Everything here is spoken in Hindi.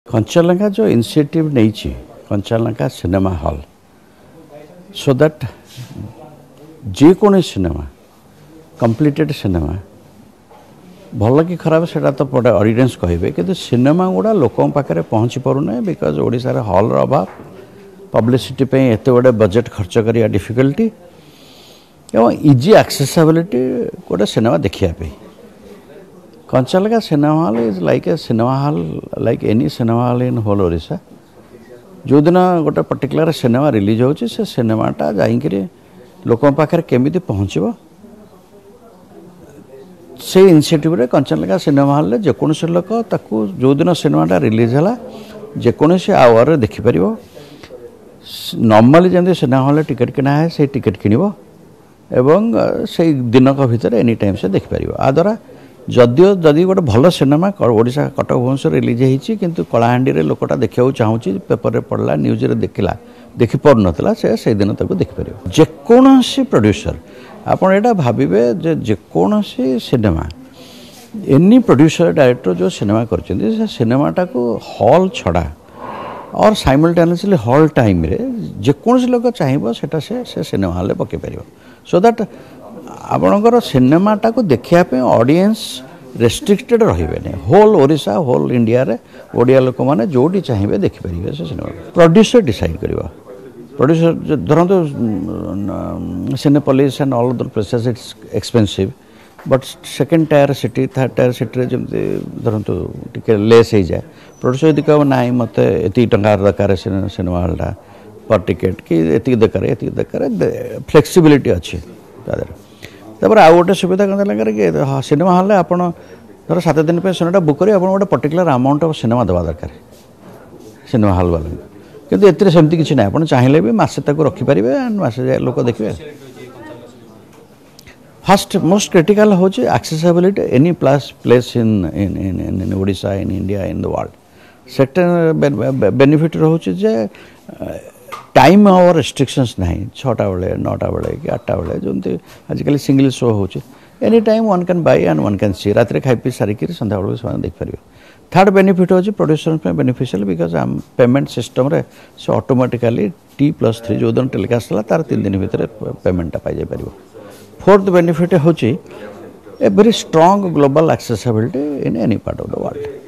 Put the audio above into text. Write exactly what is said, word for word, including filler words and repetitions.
कंचा लंका जो इनिशिएटिव नहीं Kancha Lanka cinema hall so that जे कौन सिनेमा कंप्लीटेड सिनेमा भल कि खराब से तो पड़े ऑडियंस कहे कि सिनेमा गुड़ा लोकों पाखे पहुँची पारना बिकज ओडिशा रे हॉल अभाव पब्लिसिटी पे एते बड़े बजेट खर्च करिया डिफिकल्टी एवं इजी एक्सेसिबिलिटी गोटे सिनेमा देखिए Kancha Lanka cinema hall is like a cinema hall like any cinema hall in whole Odisha जो दिन गोटे पर्टिकुलर सिनेमा रिलीज होची से सिनेमाटा जाइकरी लोकों पाखे केमिति पहुँचबो से इनिशिएटिव रे कंचा लंका सिनेमा हॉल जेकोसी लोक ताकू जो दिन सिनेमाटा रिलीज है जेकोसी आवर देखि परिबो नॉर्मली जमी सिनेमा हॉल टिकेट किना है से टिकेट किनिबो एवं से दिनक भितर एनी टाइम से देखिपर आ द्वारा जदियो जदि गोटे भल सिनेमा ओडिशा कटक भुवनेश्वर रिलीज होती किंतु कलाहांडी रे लोकटा देखा चाहूँगी पेपर रे पढ़ला न्यूज रे देखला देखि पार नथला से से दिन तक देखिपर जेकोसी प्रोड्यूसर आपड़ यहाँ भावे जे जेकोसी सिनेमा एनी प्रोड्यूसर डायरेक्टर जो सिनेमा कर सिनेमाटा को हॉल छड़ा और साइमल्टेनियसली हॉल टाइम रे जेकोसी लोक चाहिए सेटा से से सिनेमा हॉल पकई पार सो दैट आपणकर सिनेमाटा को देखापी ऑडियंस रेस्ट्रिक्टेड रही होल ओडिशा होल इंडिया रे ओडिया लोक मैंने जोटी चाहिए देखिपारे से सिनेमा प्रोड्यूसर डिसाइड करवा प्रोड्यूसर धरतु Cinepolis and all other places it's expensive but second tier city third tier city जमी धरतु टिके लेस हो जाए प्रोड्यूसर यदि कह ना मत ये टंका दरकार सिनेमा हॉलटा पर टिकेट कि ये दरकार ये दरकार फ्लेक्सिबिलिटी अच्छी तापर आउ गोटे सुविधा कंचा लंका कि सिनेमा हॉल आप धर सात दिन पे सिनेमा बुक करें गोटे पर्टिकुलर अमाउंट ऑफ सिनेमा देवा दरकार सिनेमा हॉल वाला किंतु एते सेमती किसी ना आप चाहिए भी मसे तक रखिपारे एंड मसे जाए लोक देखिए फर्स्ट मोस्ट क्रिटिकल हूँ accessibility any plus place in in in in Odisha in India in the world second benefit रोचे जे टाइम और रेस्ट्रिक्शंस नहीं छटा बेले नौटा बेले कि आठटा बेले जमी आजिकल सिंगल शो हो any time one can buy and one can see रात खाई पी सारिक सन्ध्या बेलू से देखिपारे थर्ड बेनिफिट हूँ प्रोड्यूसर बेनिफिशियल बिकज आम पेमेंट सिस्टम रे से ऑटोमेटिकली टी प्लस थ्री जो दिन टेलीकास्ट है तार तीन दिन भितर पेमेंटा पाई पार फोर्थ बेनिफिट हूँ a very strong global accessibility in any part of the world.